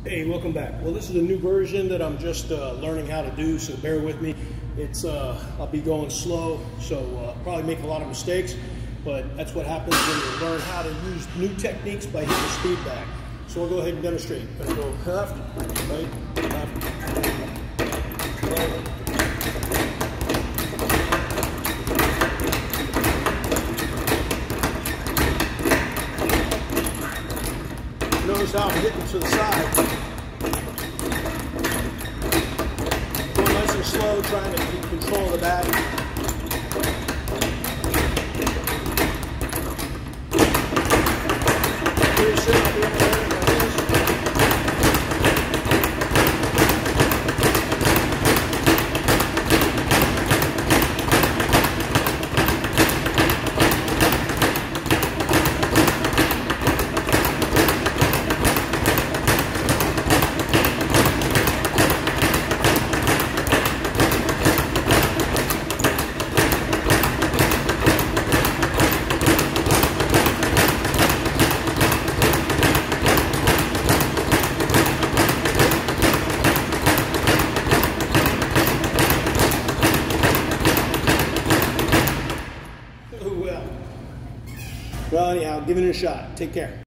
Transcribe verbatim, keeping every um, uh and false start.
Hey, welcome back. Well, this is a new version that I'm just uh, learning how to do, so bear with me. It's uh, I'll be going slow, so uh, probably make a lot of mistakes, but that's what happens when you learn how to use new techniques by hitting the speed back. So I'll go ahead and demonstrate. I'm gonna go left, right, left, right. Notice how I'm hitting to the side. Going nice and slow, trying to keep control of the bag. Pretty soon I'll be able to hit it like this. Well, well, anyhow, give it a shot. Take care.